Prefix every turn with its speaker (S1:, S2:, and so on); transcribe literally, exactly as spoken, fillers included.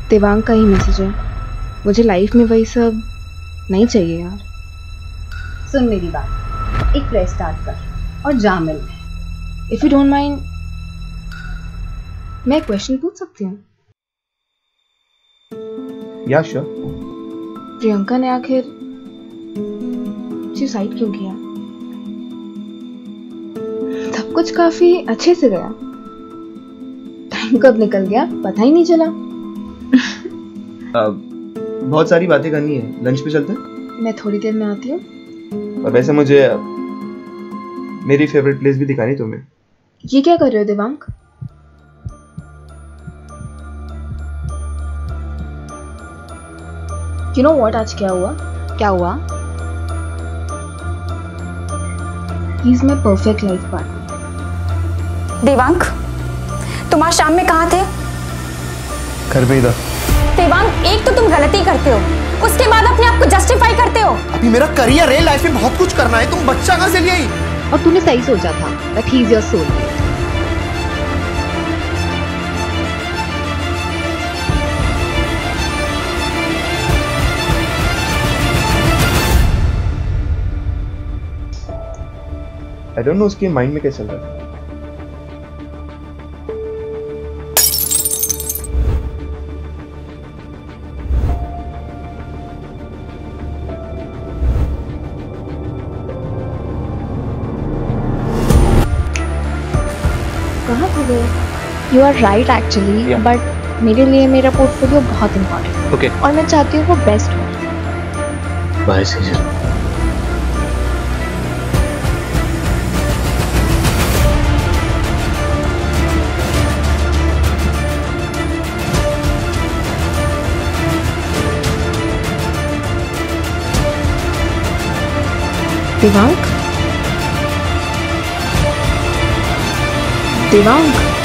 S1: देवांग का ही मैसेज है। मुझे लाइफ में वही सब नहीं चाहिए यार।
S2: सुन मेरी बात, एक फ्रेश स्टार्ट कर और जा मिल।
S1: इफ यू डोंट माइंड, मैं क्वेश्चन पूछ सकती हूँ?
S3: या श्योर।
S1: प्रियंका ने आखिर सुसाइड क्यों किया? सब कुछ काफी अच्छे से गया, टाइम कब निकल गया पता ही नहीं चला।
S3: uh, बहुत सारी बातें करनी है, लंच पे चलते हैं?
S1: मैं थोड़ी देर में आती हूँ।
S3: और वैसे मुझे मेरी फेवरेट प्लेस भी दिखानी तुम्हें।
S1: ये क्या कर रहे हो देवांग? यू नो व्हाट, आज क्या हुआ?
S2: क्या हुआ?
S1: He is my perfect life partner.
S4: Devang, तुम आज शाम में कहाँ थे?
S3: घर पे ही था।
S4: देवांग, एक तो तुम गलती करते हो, उसके बाद अपने आप को जस्टिफाई करते हो।
S5: अभी मेरा करियर है, लाइफ में बहुत कुछ करना है, तुम बच्चा कहाँ से ले आई?
S2: और तूने सही सोचा था that he is your soulmate.
S3: I don't know उसके माइंड में क्या चल रहा है।
S1: कहाँ थे वो? You are right actually, but मेरे लिए मेरा पोर्टफोलियो बहुत इंपॉर्टेंट है।
S3: ओके।
S1: और मैं चाहती हूँ वो बेस्ट हो।
S3: Bye season.
S1: देवांग, देवांग।